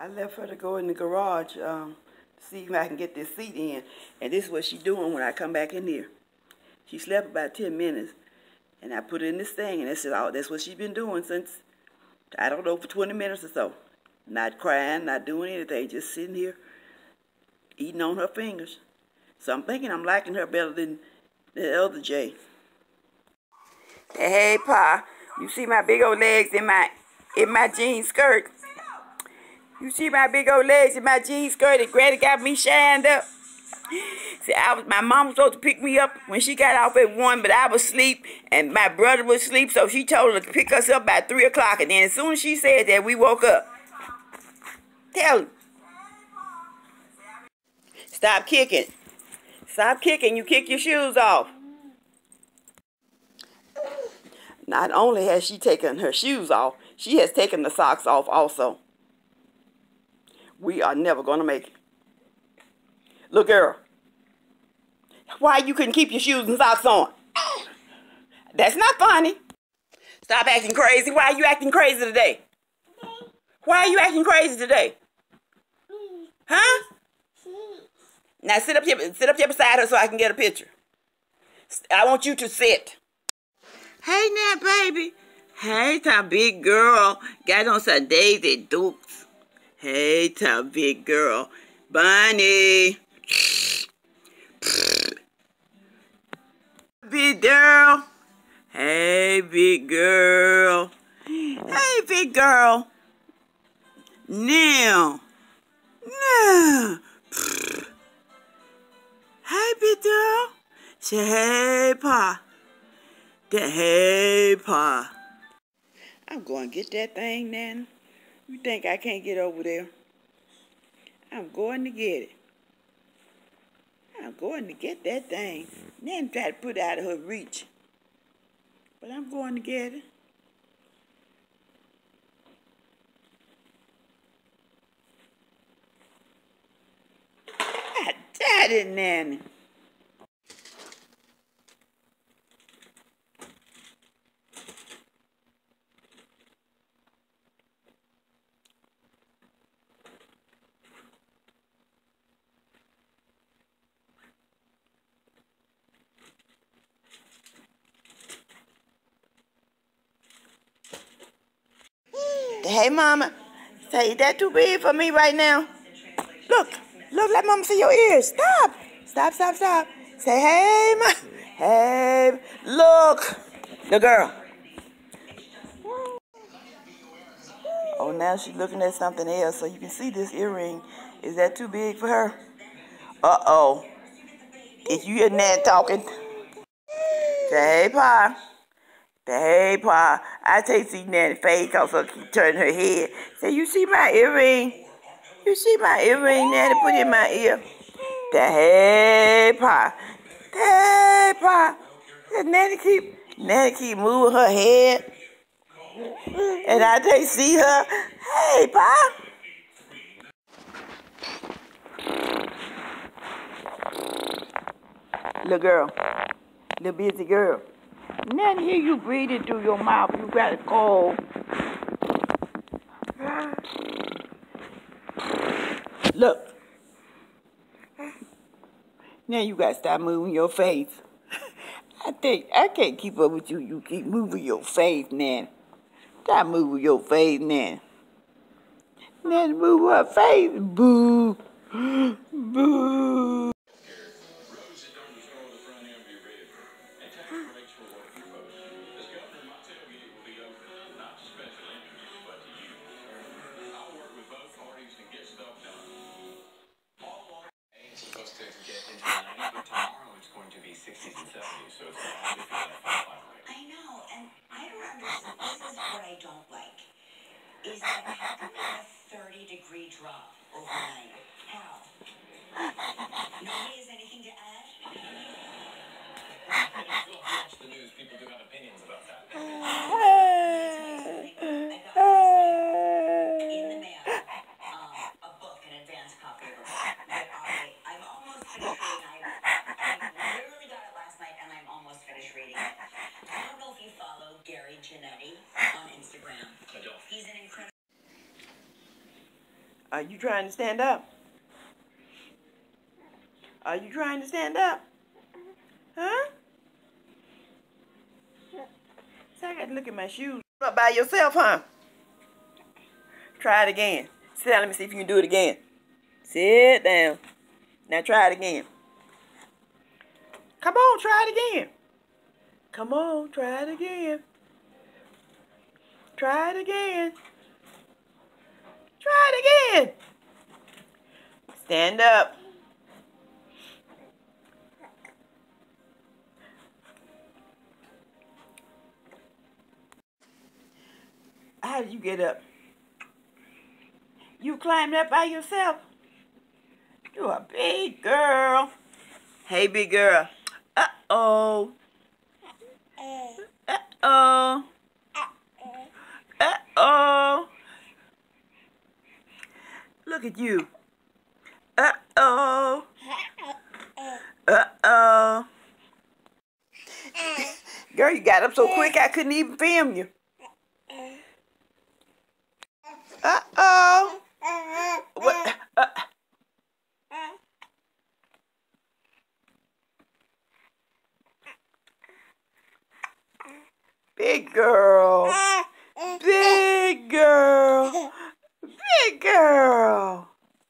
I left her to go in the garage to see if I can get this seat in. And this is what she's doing when I come back in here. She slept about 10 minutes. And I put her in this thing. And that's what she's been doing since, I don't know, for 20 minutes or so. Not crying, not doing anything. Just sitting here, eating on her fingers. So I'm thinking I'm liking her better than the other Jay. Hey, Pa. You see my big old legs in my jean skirt? You see my big old legs in my jean skirt and Granny got me shined up? See, my mom was supposed to pick me up when she got off at 1, but I was asleep and my brother was asleep, so she told her to pick us up by 3 o'clock. And then as soon as she said that, we woke up. Tell her. Stop kicking. Stop kicking. You kick your shoes off. Not only has she taken her shoes off, she has taken the socks off also. We are never going to make it. Look, girl. Why you couldn't keep your shoes and socks on? That's not funny. Stop acting crazy. Why are you acting crazy today? Why are you acting crazy today? Huh? Now sit up here beside her so I can get a picture. I want you to sit. Hey now, baby. Hey, ta big girl. Got on some Daisy Dukes. Hey, ta big girl. Bunny. Big girl. Hey, big girl. Hey, big girl. Now. Now. Hey, big girl. Say, hey, Pa. Hey, Pa. I'm going to get that thing, Nana. You think I can't get over there? I'm going to get it. I'm going to get that thing. Nana tried to put it out of her reach. But I'm going to get it. I got it, Nana. Hey, Mama. Say, is that too big for me right now? Look, let Mama see your ears. Stop. Say, hey, Ma. Hey, look. The girl. Oh, now she's looking at something else, so you can see this earring. Is that too big for her? Uh-oh. Is you hear Nan talking? Say, hey, Pa. Hey, Pa, I take see Nanny's face because she keep turning her head. Say, you see my earring? You see my earring, Nanny? Put it in my ear. Hey, Pa. Hey, Pa. Nanny keep moving her head. And I take see her. Hey, Pa. Little girl. Little busy girl. Nothing hear you breathing through your mouth. You got a cold. Look. Now you got to stop moving your face. I can't keep up with you. You keep moving your face, Nan. Stop moving your face, Nan. Nan, move her face. Boo. Boo. Is that how can we have a 30-degree drop overnight? How? Nobody has anything to add? Watch the news. People do have opinions about that. I got in the mail a book, an advanced copy of a book that I'm almost finished reading. I literally got it last night, and I'm almost finished reading it. I don't know if you follow Gary Janetti on Instagram. I don't. He's an incredible. Are you trying to stand up? Are you trying to stand up? Huh? So I got to look at my shoes. Up by yourself, huh? Try it again. Sit down, let me see if you can do it again. Sit down. Now try it again. Come on, try it again. Come on, try it again. Try it again. Try it again. Stand up. How did you get up? You climbed up by yourself? You're a big girl. Hey, big girl. Uh-oh. Uh-oh. Uh-oh. Look at you. Uh-oh. Uh-oh. Girl, you got up so quick I couldn't even film you. Uh-oh. What? Big girl. Big girl. Big girl.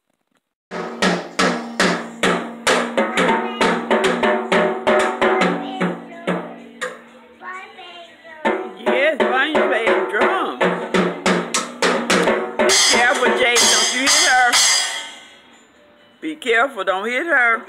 Yes, why you playing drums? Be careful, Jay, don't you hit her. Be careful, don't hit her.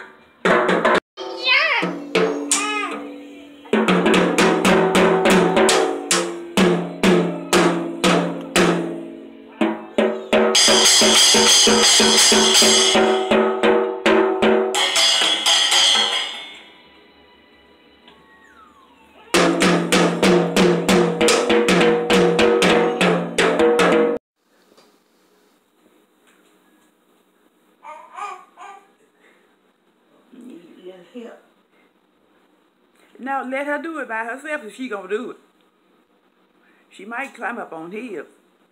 Now let her do it by herself if she gonna do it. She might climb up on hills.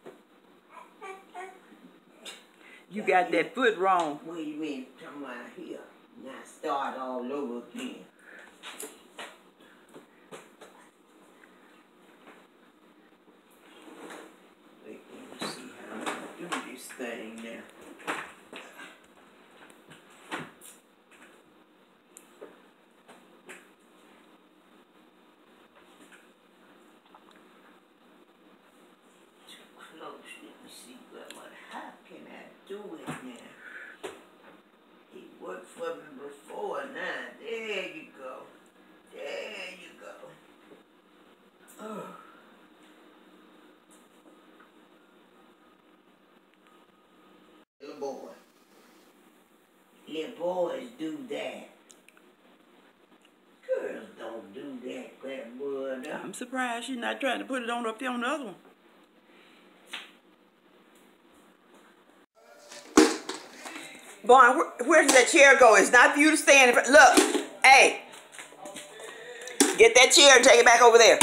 You got that foot wrong. What do you mean, come out here? Now start all over again. Wait, let me see how I'm gonna do this thing now. Too close, let me see how can I do it now? It worked for me before now. There you go. There you go. Oh. Little boy. Little boys do that. Girls don't do that, grab wood up. I'm surprised she's not trying to put it on up there on the other one. Boy, where does that chair go? It's not for you to stand in front. Look, hey, get that chair and take it back over there.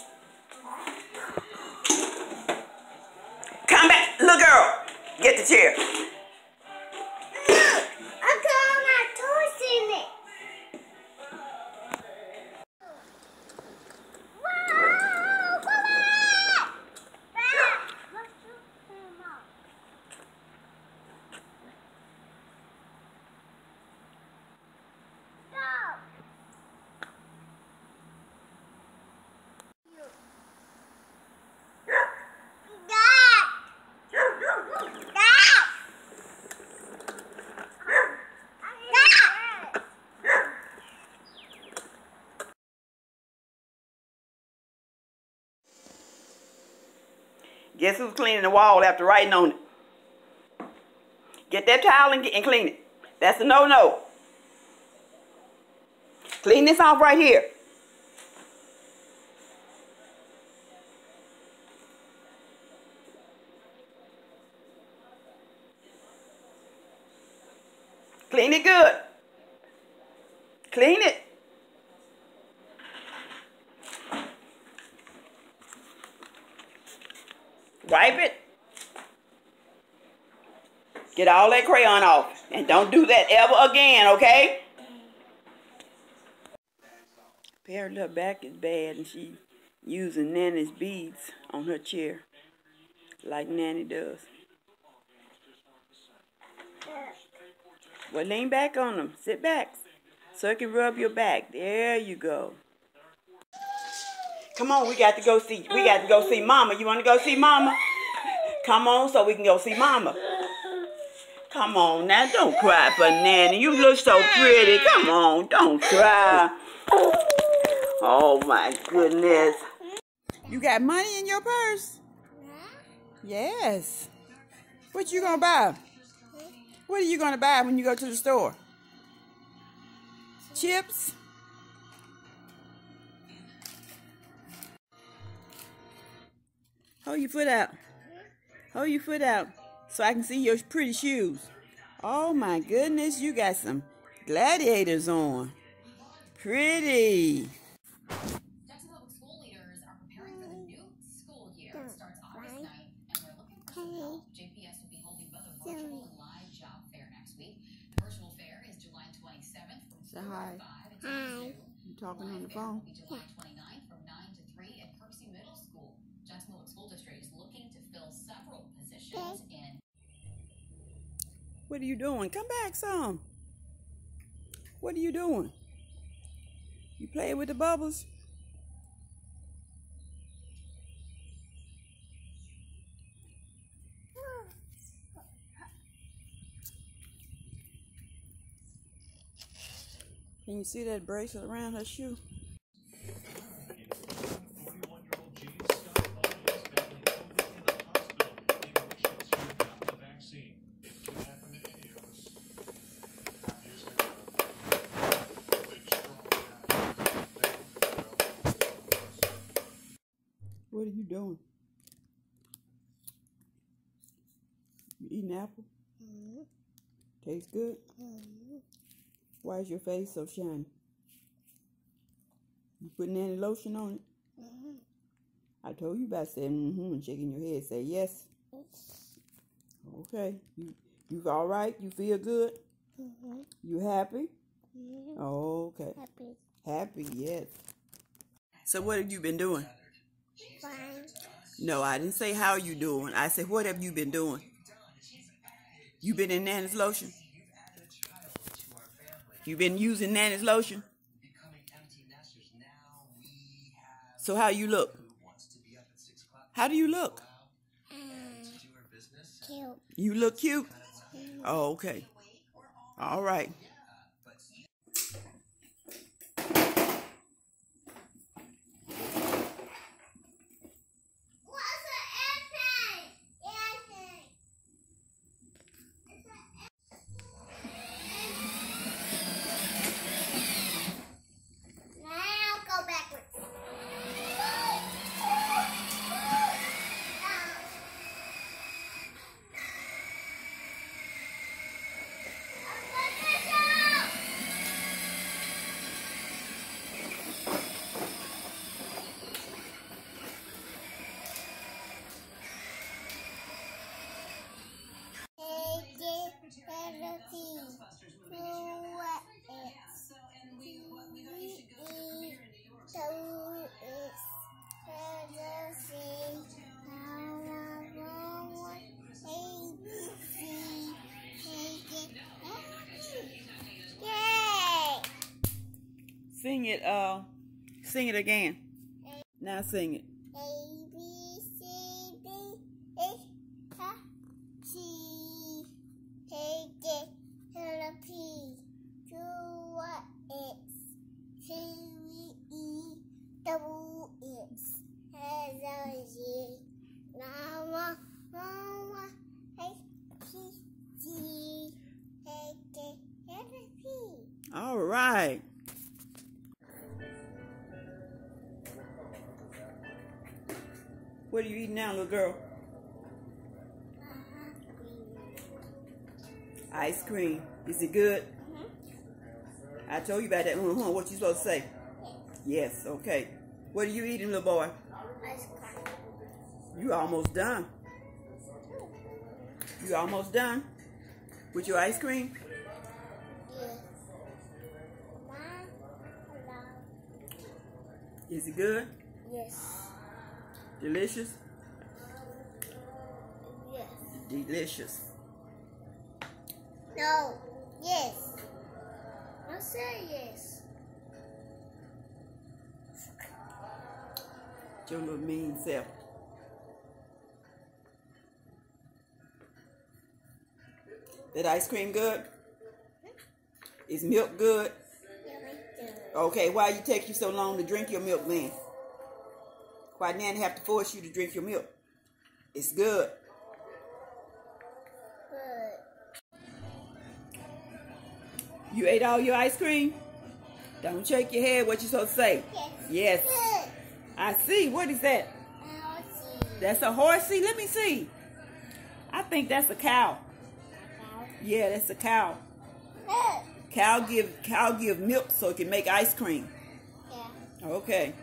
Come back, little girl. Get the chair. Look, I got all my toys in it. Wow, come on! Guess who's cleaning the wall after writing on it? Get that towel and clean it. That's a no-no. Clean this off right here. Clean it good. Clean it. Wipe it. Get all that crayon off. And don't do that ever again, okay? Apparently her back is bad and she's using Nanny's beads on her chair. Like Nanny does. Well, lean back on them. Sit back. So it can rub your back. There you go. Come on, we got to go see Mama. You want to go see Mama? Come on so we can go see Mama. Come on now, don't cry for Nanny. You look so pretty. Come on, don't cry. Oh my goodness. You got money in your purse? Yes. What you gonna buy? What are you gonna buy when you go to the store? Chips? Hold your foot out. Hold your foot out so I can see your pretty shoes. Oh my goodness, you got some gladiators on. Pretty. Jackson Public School leaders are preparing for the new school year. It starts August 9th, and we're looking for some help. JPS will be holding both a virtual and live job fair next week. The virtual fair is July 27th from 4 to 5 until 2. You talking on the phone? Will be July 29th from 9 to 3 at Kersey Middle School. Jackson Public School District is looking to fill several positions in. What are you doing? Come back some. What are you doing? You playing with the bubbles? Can you see that bracelet around her shoe? What are you doing? You eating apple? Tastes good? Why is your face so shiny? You putting any lotion on it? I told you about saying and shaking your head. Say yes. Okay. You all right? You feel good? You happy? Okay. Happy, yes. So what have you been doing? Fine. No, I didn't say how you doing. I said, what have you been doing? You been in Nanny's lotion? You been using Nanny's lotion? So how you look? How do you look? Cute. You look cute? Oh, okay. All right. Sing it again. Now sing it. A, B, C, D, E, F, G, H, J, L, P, Q, Y, X, C, E, W, X, L, G, N, O, H, P, G, H, J, L, P. All right. What are you eating now, little girl? Ice cream. Is it good? I told you about that. What you supposed to say? Yes, okay. What are you eating, little boy? Ice cream. You almost done. You almost done? With your ice cream? Yes. Mom, hello. Is it good? Yes. Delicious? Yes. Delicious. No. Yes. I said yes. Your little mean self. That ice cream good? Is milk good? Yeah, right there. Okay, why you take you so long to drink your milk then? Why Nanny have to force you to drink your milk? It's good. Good. You ate all your ice cream? Don't shake your head. What you supposed to say? Yes. Yes. Good. I see. What is that? That's a horsey? Let me see. I think that's a cow. Yeah, that's a cow. Good. Cow give milk so it can make ice cream. Yeah. Okay.